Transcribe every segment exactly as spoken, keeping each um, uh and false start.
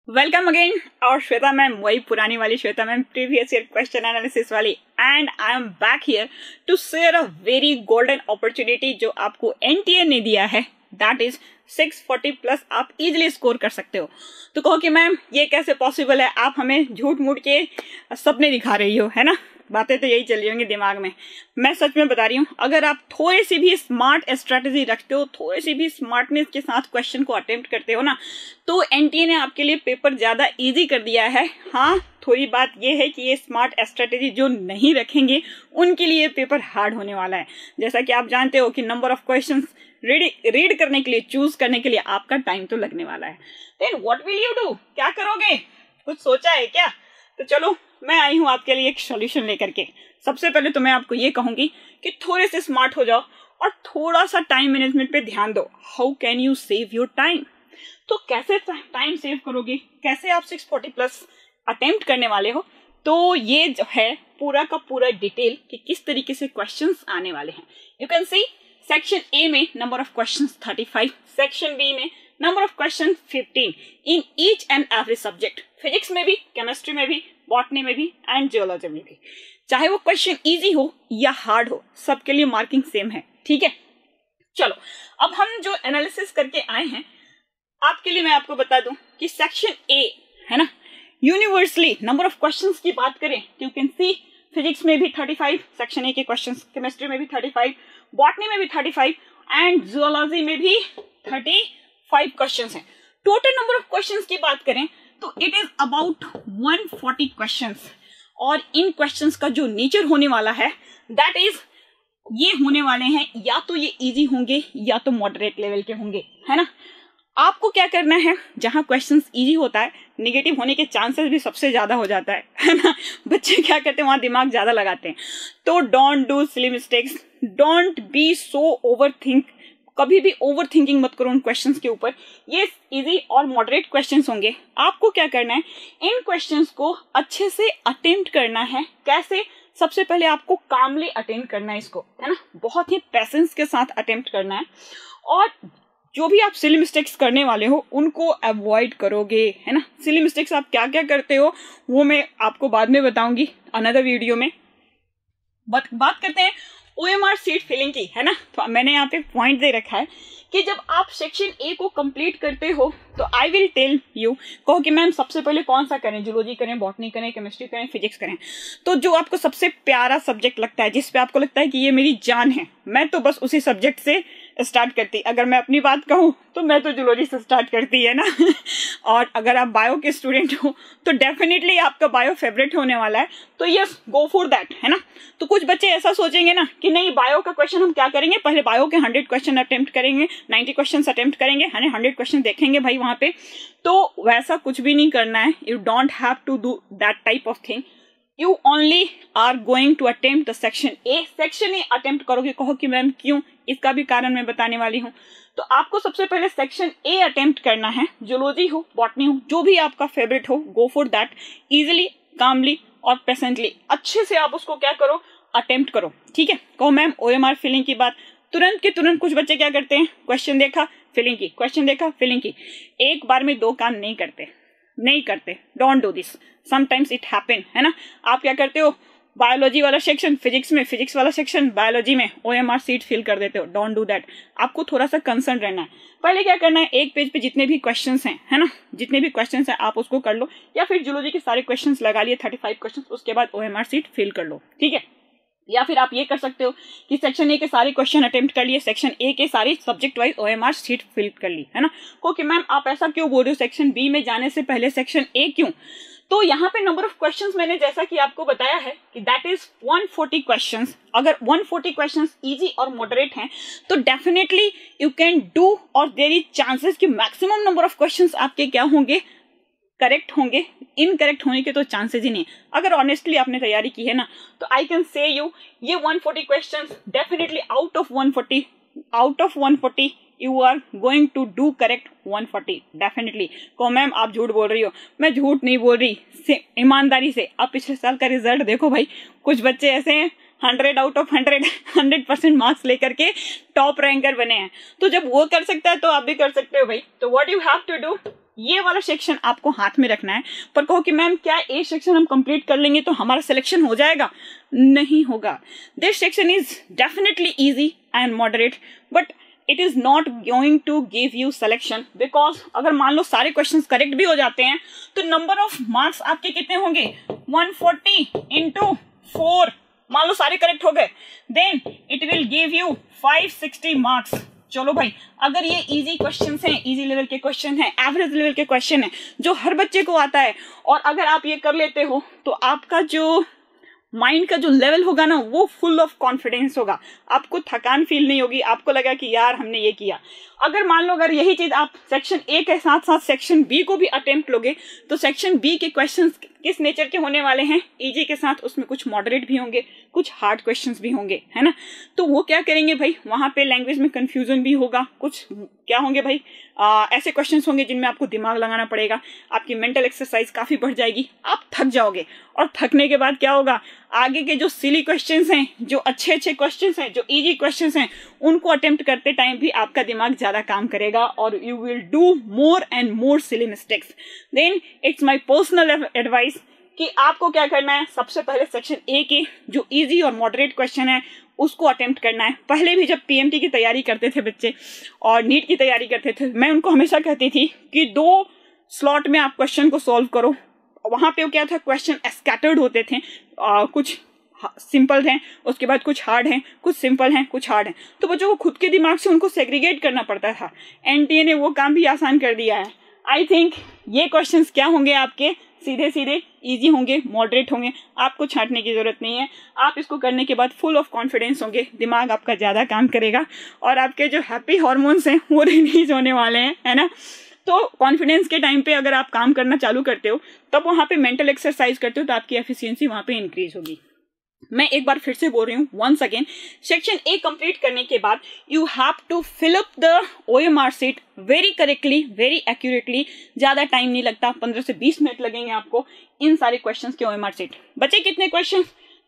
Welcome again. और Shweta ma'am, वही पुरानी वाली Shweta ma'am, previous year question analysis वाली, and I am back here to share a very golden opportunity जो आपको एनटीए ने दिया है। That is six forty plus आप इजिली स्कोर कर सकते हो। तो कहो कि मैम ये कैसे पॉसिबल है, आप हमें झूठ मूठ के सपने दिखा रही हो, है ना। बातें तो यही चल रही होंगी दिमाग में। मैं सच में बता रही हूँ, अगर आप थोड़ी सी भी स्मार्ट स्ट्रेटेजी रखते हो, थोड़ी सी भी स्मार्टनेस के साथ क्वेश्चन को अटेम्प्ट करते हो ना, तो एनटीए ने आपके लिए पेपर ज्यादा इजी कर दिया है। हाँ, थोड़ी बात ये है कि ये स्मार्ट स्ट्रेटेजी जो नहीं रखेंगे उनके लिए पेपर हार्ड होने वाला है। जैसा कि आप जानते हो कि number of question read read करने के लिए, चूज करने के लिए आपका टाइम तो लगने वाला है। Then what will you do, क्या करोगे, कुछ सोचा है क्या? तो चलो मैं आई हूं आपके लिए एक सॉल्यूशन लेकर के। सबसे पहले तो मैं आपको ये कहूंगी कि थोड़े से स्मार्ट हो जाओ और थोड़ा सा टाइम मैनेजमेंट पे ध्यान दो। How can you save your time? तो कैसे टाइम सेव करोगे, कैसे आप सिक्स फोर्टी प्लस अटेम्प्ट करने वाले हो, तो ये जो है पूरा का पूरा डिटेल कि किस तरीके से क्वेश्चंस आने वाले हैं। You can see section A में number of questions thirty five, section B में number of question fifteen in each and every subject. Physics में भी, केमिस्ट्री में भी, बॉटनी में भी एंड जियोलॉजी में भी। चाहे वो क्वेश्चन इजी हो या हार्ड हो, सबके लिए मार्किंग सेम है। ठीक है, चलो अब हम जो एनालिसिस करके आए हैं आपके लिए मैं आपको बता दूं कि सेक्शन ए है ना, यूनिवर्सली नंबर ऑफ क्वेश्चंस की बात करें तो यू कैन सी फिजिक्स में भी थर्टी फाइव, सेक्शन ए के क्वेश्चंस, केमिस्ट्री में भी थर्टी फाइव, बॉटनी में भी थर्टी फाइव एंड जियोलॉजी में भी थर्टी फाइव क्वेश्चंस हैं। टोटल नंबर ऑफ क्वेश्चंस की बात करें तो it is about one forty questions. और इन क्वेश्चंस का जो नेचर होने वाला है दैट इज, ये होने वाले हैं या तो ये इजी होंगे या तो मॉडरेट लेवल के होंगे, है ना। आपको क्या करना है, जहां क्वेश्चंस इजी होता है निगेटिव होने के चांसेस भी सबसे ज्यादा हो जाता है है ना। बच्चे क्या करते हैं, वहां दिमाग ज्यादा लगाते हैं। तो don't do silly mistakes, don't be so over think, कभी भी ओवर थिंकिंग मत करो उन क्वेश्चंस के ऊपर। ये इजी और मॉडरेट क्वेश्चंस होंगे। आपको क्या करना है, इन क्वेश्चंस को अच्छे से अटेम्प्ट करना है। कैसे? सबसे पहले आपको कामली अटेम्प्ट करना है इसको, है ना, बहुत ही पेशेंस के साथ अटेम्प्ट करना है। और जो भी आप सिली मिस्टेक्स करने वाले हो उनको अवॉइड करोगे, है ना। सिली मिस्टेक्स आप क्या क्या करते हो वो मैं आपको बाद में बताऊंगी अनदर वीडियो में। बट बात करते हैं ओएमआर सीट फिलिंग की, है ना। तो मैंने यहाँ पे पॉइंट दे रखा है कि जब आप सेक्शन ए को कंप्लीट करते हो तो आई विल टेल यू, कहो कि मैम सबसे पहले कौन सा करें, जूलॉजी करें, बॉटनी करें, केमिस्ट्री करें, फिजिक्स करें। तो जो आपको सबसे प्यारा सब्जेक्ट लगता है, जिस पे आपको लगता है कि ये मेरी जान है, मैं तो बस उसी सब्जेक्ट से स्टार्ट करती। अगर मैं अपनी बात कहूँ तो मैं तो जूलॉजी से स्टार्ट करती है ना। और अगर आप बायो के स्टूडेंट हो तो डेफिनेटली आपका बायो फेवरेट होने वाला है, तो यस गो फॉर दैट, है ना। तो कुछ बच्चे ऐसा सोचेंगे ना कि नहीं, बायो का क्वेश्चन हम क्या करेंगे, पहले बायो के हंड्रेड क्वेश्चन अटेम्प्ट करेंगे, नाइन्टी क्वेश्चन अटेम्प्ट करेंगे, हंड्रेड क्वेश्चन देखेंगे भाई वहां पे। तो वैसा कुछ भी नहीं करना है। You don't have to do that type of thing. You only are going to attempt the section A. Section A attempt करोगे। कहो कि मैम क्यों, इसका भी कारण मैं बताने वाली हूँ। तो आपको सबसे पहले सेक्शन ए अटेम्प्ट करना है। जूलॉजी हो, बॉटनी हो, जो भी आपका फेवरेट हो, go for that. Easily, calmly और पेशेंटली अच्छे से आप उसको क्या करो, अटेम्प्ट करो। ठीक है, कहो मैम ओएमआर फिलिंग की बात, तुरंत के तुरंत कुछ बच्चे क्या करते हैं, क्वेश्चन देखा फिलिंग की, क्वेश्चन देखा फिलिंग की। एक बार में दो काम नहीं करते, नहीं करते। Don't do this, sometimes it happen, है ना। आप क्या करते हो, बायोलॉजी वाला सेक्शन फिजिक्स में, फिजिक्स वाला सेक्शन बायोलॉजी में ओएमआर सीट फिल कर देते हो। Don't do that. आपको थोड़ा सा कंसर्न रहना है। पहले क्या करना है, एक पेज पे जितने भी क्वेश्चंस हैं, है ना, जितने भी क्वेश्चंस हैं आप उसको कर लो, या फिर जूलॉजी के सारे क्वेश्चंस लगा लिए थर्टी फाइव क्वेश्चंस, उसके बाद ओएमआर सीट फिल कर लो। ठीक है, या फिर आप ये कर सकते हो कि सेक्शन ए के सारे क्वेश्चन अटेम्प्ट कर लिए, सेक्शन ए के सारे subject wise OMR sheet fill कर ली, है ना। क्योंकि मैम आप ऐसा क्यों बोल रहे हो, सेक्शन बी में जाने से पहले सेक्शन ए क्यों? तो यहाँ पे नंबर ऑफ क्वेश्चंस मैंने जैसा कि आपको बताया है कि that is one forty questions. अगर वन फोर्टी क्वेश्चंस इजी और मॉडरेट हैं तो डेफिनेटली यू कैन डू, और देयर इज चांसेस कि मैक्सिमम नंबर ऑफ क्वेश्चंस आपके क्या होंगे, करेक्ट होंगे। इनकरेक्ट होने के तो चांसेस ही नहीं। अगर ऑनेस्टली आपने तैयारी की है ना तो आई कैन से यू, ये one forty questions definitely out of one forty, out of one forty you are going to do correct one forty definitely. को मैम आप झूठ बोल रही हो, मैं झूठ नहीं बोल रही, ईमानदारी से। आप पिछले साल का रिजल्ट देखो भाई, कुछ बच्चे ऐसे हैं hundred out of hundred hundred percent marks लेकर के टॉप रैंकर बने हैं। तो जब वो कर सकता है तो आप भी कर सकते हो भाई। तो what you have to do, ये वाला सेक्शन आपको हाथ में रखना है। पर कहो कि मैम क्या ए सेक्शन हम कंप्लीट कर लेंगे तो हमारा सिलेक्शन हो जाएगा? नहीं होगा। This section is definitely easy and moderate, but it is not going to give you selection, because अगर मान लो सारे क्वेश्चंस करेक्ट भी हो जाते हैं तो नंबर ऑफ मार्क्स आपके कितने होंगे, वन फोर्टी इंटू फोर, मान लो सारे करेक्ट हो गए, then it will give you five sixty marks. चलो भाई, अगर ये इजी क्वेश्चंस हैं, इजी लेवल के क्वेश्चन हैं, एवरेज लेवल के क्वेश्चन हैं जो हर बच्चे को आता है, और अगर आप ये कर लेते हो तो आपका जो माइंड का जो लेवल होगा ना वो फुल ऑफ कॉन्फिडेंस होगा, आपको थकान फील नहीं होगी, आपको लगा कि यार हमने ये किया। अगर मान लो अगर यही चीज आप सेक्शन ए के साथ साथ सेक्शन बी को भी अटेम्प्ट लोगे तो सेक्शन बी के क्वेश्चंस किस नेचर के होने वाले हैं, इजी के साथ उसमें कुछ मॉडरेट भी होंगे, कुछ हार्ड क्वेश्चंस भी होंगे, है ना। तो वो क्या करेंगे भाई, वहां पे लैंग्वेज में कंफ्यूजन भी होगा, कुछ क्या होंगे भाई, आ, ऐसे क्वेश्चंस होंगे जिनमें आपको दिमाग लगाना पड़ेगा, आपकी मेंटल एक्सरसाइज काफी बढ़ जाएगी, आप थक जाओगे, और थकने के बाद क्या होगा, आगे के जो सिली क्वेश्चंस हैं, जो अच्छे अच्छे क्वेश्चंस हैं, जो इजी क्वेश्चंस हैं, उनको अटेम्प्ट करते टाइम भी आपका दिमाग ज्यादा काम करेगा और you will do more and more silly mistakes. Then it's my personal advice कि आपको क्या करना है, सबसे पहले सेक्शन ए के जो इजी और मॉडरेट क्वेश्चन है उसको अटेम्प्ट करना है। पहले भी जब पीएमटी की तैयारी करते थे बच्चे और नीट की तैयारी करते थे, मैं उनको हमेशा कहती थी कि दो स्लॉट में आप क्वेश्चन को सॉल्व करो। वहां पे क्या था, क्वेश्चन स्कैटर्ड होते थे, आ, कुछ सिंपल हैं, उसके बाद कुछ हार्ड हैं, कुछ सिंपल हैं, कुछ हार्ड हैं, तो बच्चों को खुद के दिमाग से उनको सेग्रीगेट करना पड़ता था। एनटीए ने वो काम भी आसान कर दिया है। आई थिंक ये क्वेश्चंस क्या होंगे, आपके सीधे सीधे इजी होंगे, मॉडरेट होंगे, आपको छांटने की जरूरत नहीं है। आप इसको करने के बाद फुल ऑफ कॉन्फिडेंस होंगे, दिमाग आपका ज्यादा काम करेगा और आपके जो हैप्पी हार्मोन्स हैं वो रिलीज होने वाले हैं, है ना। तो कॉन्फिडेंस के टाइम पे अगर आप काम करना चालू करते हो तब वहां पे मेंटल एक्सरसाइज करते हो तो आपकी एफिशिएंसी वहां पे इंक्रीज होगी। मैं एक बार फिर से बोल रही हूँ, once again, section A complete करने के बाद you have to fill up the OMR sheet very correctly, very accurately. ज्यादा टाइम नहीं लगता, पंद्रह से बीस मिनट लगेंगे आपको इन सारे क्वेश्चंस के ओएमआर शीट। बचे कितने क्वेश्चन,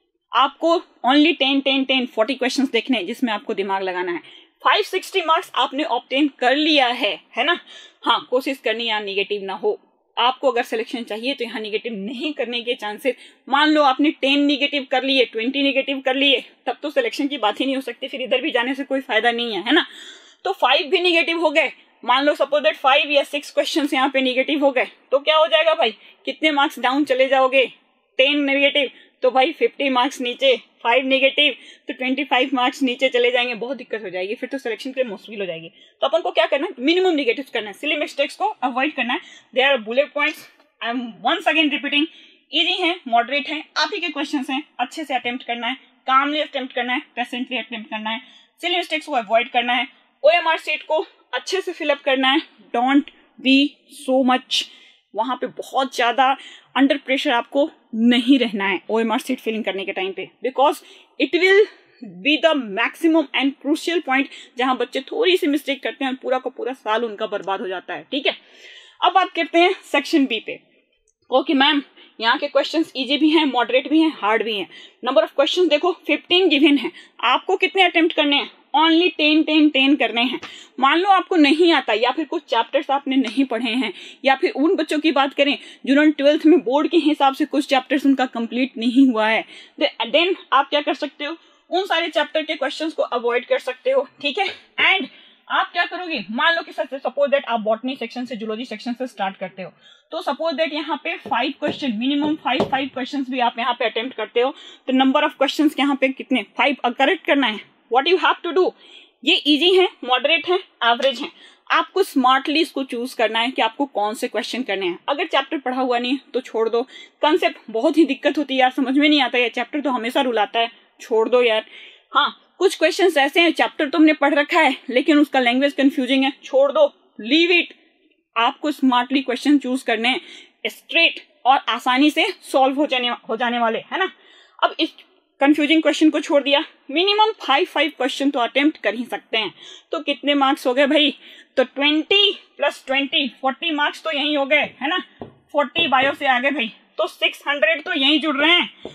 आपको only ten ten ten forty question देखने हैं जिसमें आपको दिमाग लगाना है। फाइव सिक्सटी मार्क्स आपने ऑब्टेन कर लिया है, है ना। हाँ, कोशिश करनी यहाँ निगेटिव ना हो। आपको अगर सिलेक्शन चाहिए तो यहाँ निगेटिव नहीं करने के चांसेस, मान लो आपने टेन निगेटिव कर लिए, ट्वेंटी निगेटिव कर लिए, तब तो सिलेक्शन की बात ही नहीं हो सकती, फिर इधर भी जाने से कोई फायदा नहीं है, है ना। तो फाइव भी निगेटिव हो गए, मान लो सपोज दैट फाइव या सिक्स क्वेश्चंस यहाँ पे निगेटिव हो गए, तो क्या हो जाएगा भाई, कितने मार्क्स डाउन चले जाओगे, टेन निगेटिव तो भाई फिफ्टी मार्क्स नीचे, फाइव नेगेटिव तो ट्वेंटी फाइव मार्क्स नीचे चले जाएंगे, बहुत दिक्कत हो जाएगी, फिर तो सिलेक्शन के लिए मुश्किल हो जाएगी। तो अपन को क्या करना है, मिनिमम निगेटिव करना है, सिली मिस्टेक्स को अवॉइड करना है। There are bullet points, I am once again repeating, easy है, मॉडरेट है, आप ही के क्वेश्चन हैं, अच्छे से अटेम्प्ट करना है, कामली अटेम्प्ट करना है, पेशेंटली अटेम्प्ट करना है, सिली मिस्टेक्स को अवॉइड करना है, ओएमआर शीट को अच्छे से फिलअप करना है। डोंट बी सो मच, वहां पे बहुत ज्यादा अंडर प्रेशर आपको नहीं रहना है ओएमआर शीट फिलिंग करने के टाइम पे, because it will be the maximum and crucial point जहां बच्चे थोड़ी सी मिस्टेक करते हैं और पूरा का पूरा साल उनका बर्बाद हो जाता है। ठीक है, अब बात करते हैं सेक्शन बी पे। ओके मैम, यहाँ के क्वेश्चंस इजी भी हैं, मॉडरेट भी हैं, हार्ड भी हैं। नंबर ऑफ क्वेश्चंस देखो फिफ्टीन गिवन है, आपको कितने अटेम्प्ट करने हैं, ओनली टेन टेन टेन करने हैं। मान लो आपको नहीं आता या फिर कुछ चैप्टर्स आपने नहीं पढ़े हैं, या फिर उन बच्चों की बात करें जिन्होंने ट्वेल्थ में बोर्ड के हिसाब से कुछ चैप्टर्स उनका कंप्लीट नहीं हुआ है, देन आप क्या कर सकते हो, उन सारे चैप्टर के क्वेश्चंस को अवॉइड कर सकते हो। ठीक है, एंड आप क्या करोगे, मान लो कि सपोज दैट आप बॉटनी सेक्शन से, जूलॉजी सेक्शन से स्टार्ट करते हो, तो सपोज दैट यहाँ पे five question, minimum five five question भी आप यहाँ पे अटेम्प्ट करते हो, तो नंबर ऑफ क्वेश्चन यहाँ पे कितने, फाइव करेक्ट करना है। What you have to do, ये इजी है, मॉडरेट है, एवरेज है, आपको स्मार्टली इसको चूज करना है कि आपको कौन से क्वेश्चन करने हैं। अगर चैप्टर पढ़ा हुआ नहीं है तो छोड़ दो, कंसेप्ट बहुत ही दिक्कत होती है यार, समझ में नहीं आता है, चैप्टर तो हमेशा रुलाता है, छोड़ दो यार। हाँ, कुछ क्वेश्चंस ऐसे हैं, चैप्टर तुमने पढ़ रखा है लेकिन उसका लैंग्वेज कंफ्यूजिंग है, छोड़ दो, लीव इट। आपको स्मार्टली क्वेश्चन चूज करने हैं, स्ट्रेट और आसानी से सॉल्व हो जाने हो जाने वाले, है ना। अब इस कंफ्यूजिंग क्वेश्चन को छोड़ दिया, मिनिमम फाइव फाइव क्वेश्चन तो अटेम्प्ट कर ही सकते हैं, तो कितने मार्क्स हो गए भाई, तो twenty plus twenty forty marks तो यही हो गए, है ना। फोर्टी बायो से आ गए भाई, तो सिक्स हंड्रेड तो यही जुड़ रहे हैं।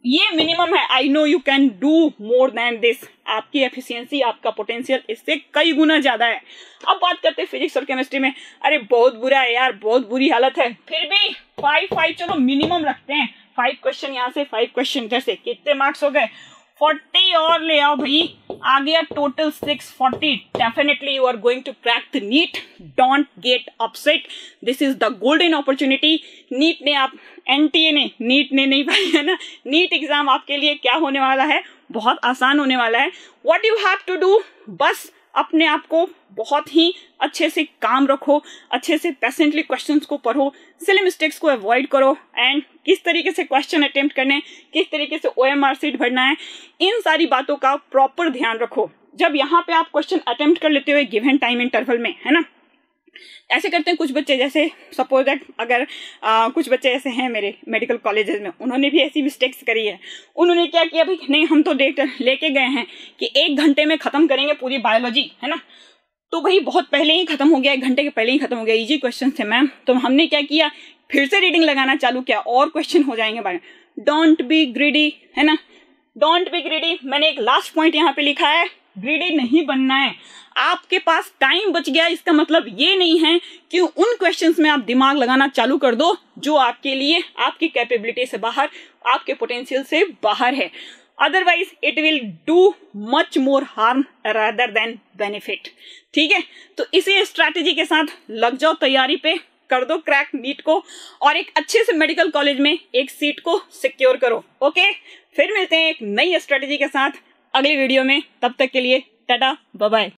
ये मिनिमम है। I know you can do more than this. आपकी एफिशिएंसी, आपका पोटेंशियल इससे कई गुना ज्यादा है। अब बात करते हैं फिजिक्स और केमिस्ट्री में। अरे बहुत बुरा है यार, बहुत बुरी हालत है। फिर भी फाइव फाइव चलो मिनिमम रखते हैं। फाइव क्वेश्चन यहाँ से, फाइव क्वेश्चन इधर से, कितने मार्क्स हो गए? फोर्टी और ले आओ भाई, आ गया total six forty. Definitely you are going to crack the NEET. Don't get upset, this is the golden opportunity. NEET ने आप एनटीए ने नीट ने नहीं भाई, है ना, नीट एग्जाम आपके लिए क्या होने वाला है, बहुत आसान होने वाला है। What you have to do, बस अपने आप को बहुत ही अच्छे से काम रखो, अच्छे से पेशेंटली क्वेश्चंस को पढ़ो, सिली मिस्टेक्स को अवॉइड करो, एंड किस तरीके से क्वेश्चन अटेम्प्ट करने, किस तरीके से ओएमआर सीट भरना है, इन सारी बातों का प्रॉपर ध्यान रखो। जब यहाँ पे आप क्वेश्चन अटेम्प्ट कर लेते हो गिवन टाइम इंटरवल में, है ना, ऐसे करते हैं कुछ बच्चे, जैसे सपोज दैट अगर आ, कुछ बच्चे ऐसे हैं मेरे मेडिकल कॉलेजेस में, उन्होंने भी ऐसी मिस्टेक्स करी है। उन्होंने क्या किया भाई, नहीं हम तो डेट लेके गए हैं कि एक घंटे में खत्म करेंगे पूरी बायोलॉजी, है ना, तो भाई बहुत पहले ही खत्म हो गया, एक घंटे के पहले ही खत्म हो गया, इजी क्वेश्चन थे मैम। तो हमने क्या किया, फिर से रीडिंग लगाना चालू किया और क्वेश्चन हो जाएंगे भाई। डोंट बी ग्रीडी, है ना, डोंट बी ग्रीडी। मैंने एक लास्ट पॉइंट यहाँ पे लिखा है, ग्रीडी नहीं बनना है। आपके पास टाइम बच गया, इसका मतलब ये नहीं है कि उन क्वेश्चंस में आप दिमाग लगाना चालू कर दो जो आपके लिए आपकी कैपेबिलिटी से बाहर, आपके पोटेंशियल से बाहर है। Otherwise it will do much more harm rather than benefit. ठीक है, तो इसी स्ट्रैटेजी के साथ लग जाओ तैयारी पे, कर दो क्रैक नीट को और एक अच्छे से मेडिकल कॉलेज में एक सीट को सिक्योर करो। ओके, फिर मिलते हैं एक नई स्ट्रैटेजी के साथ अगली वीडियो में। तब तक के लिए टाटा बाय बाय।